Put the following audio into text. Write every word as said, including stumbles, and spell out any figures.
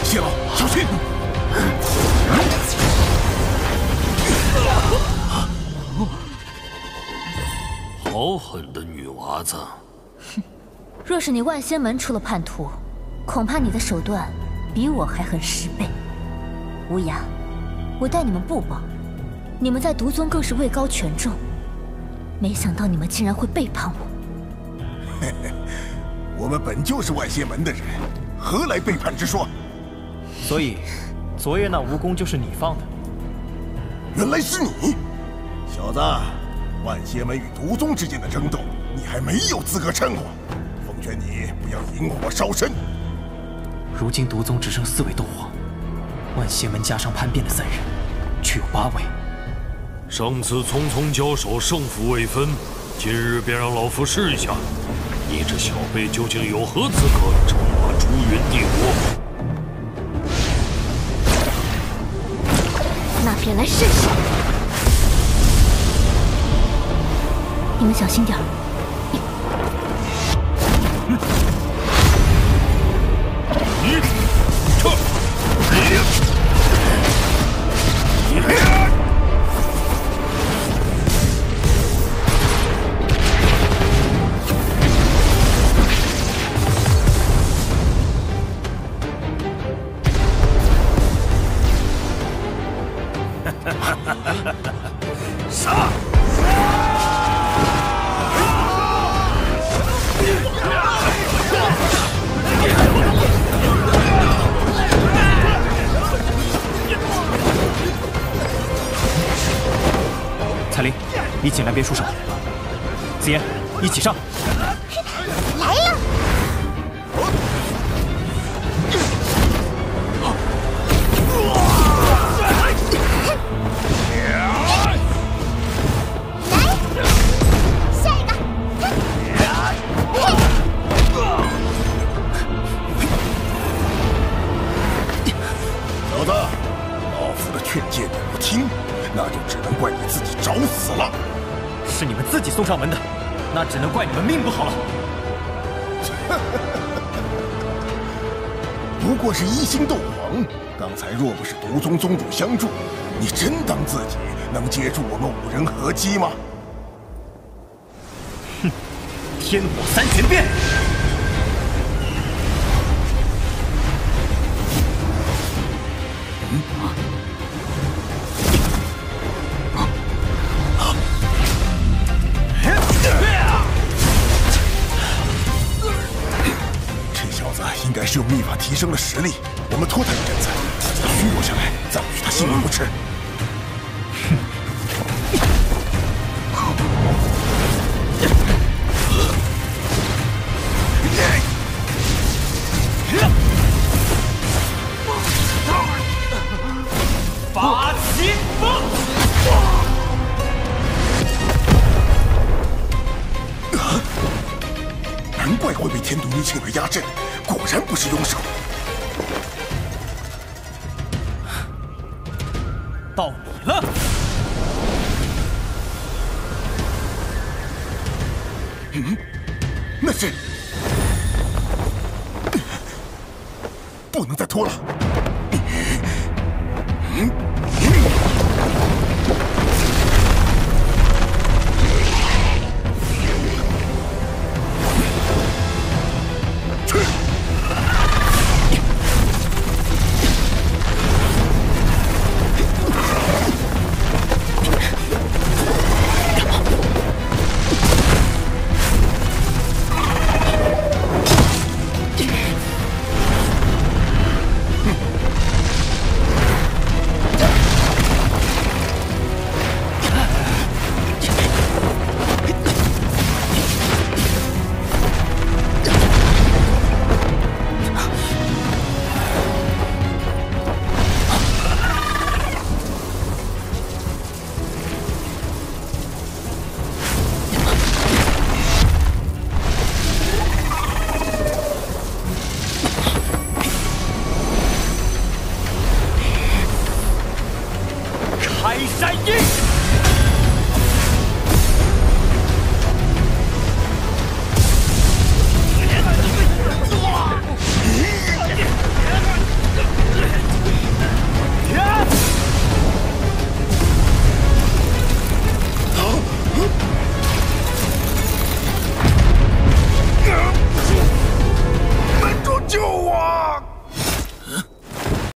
泄露，小心！ 好狠的女娃子！ 哼，若是你万仙门出了叛徒，恐怕你的手段比我还狠十倍。无涯，我待你们不薄，你们在毒宗更是位高权重，没想到你们竟然会背叛我。 嘿嘿，我们本就是万仙门的人，何来背叛之说？ 所以，昨夜那蜈蚣就是你放的？ 原来是你，小子！万邪门与毒宗之间的争斗，你还没有资格掺和。奉劝你不要引火烧身。 如今毒宗只剩四位斗皇，万邪门加上叛变的三人，却有八位。 上次匆匆交手，胜负未分，今日便让老夫试一下，你这小辈究竟有何资格称霸朱云帝国？ 那便来试试。你们小心点儿。 杀！ 彩铃，一起来边出手。紫妍，一起上。 来了！ 小子，老夫的劝诫你不听，那就只能怪你自己找死了。 是你们自己送上门的，那只能怪你们命不好了。 不过是一星斗皇，刚才若不是毒宗宗主相助，你真当自己能接住我们五人合击吗？ 哼，天火三玄变！ 嗯啊啊！这小子应该是用秘法提升了实力，我们拖他一阵子，等他虚弱下来，再与他性命不迟。 八奇风！ 难怪会被天毒女请来压阵，果然不是庸手。 到你了！ 嗯，那是不能再拖了。嗯。